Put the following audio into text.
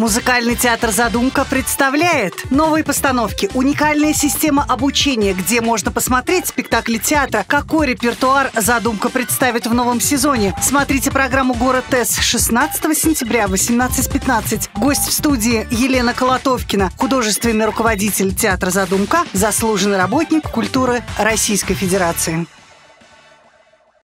Музыкальный театр «Задумка» представляет новые постановки, уникальная система обучения, где можно посмотреть спектакли театра. Какой репертуар «Задумка» представит в новом сезоне? Смотрите программу «Город С» 16 сентября в 18:15. Гость в студии Елена Колотовкина, художественный руководитель театра «Задумка», заслуженный работник культуры Российской Федерации.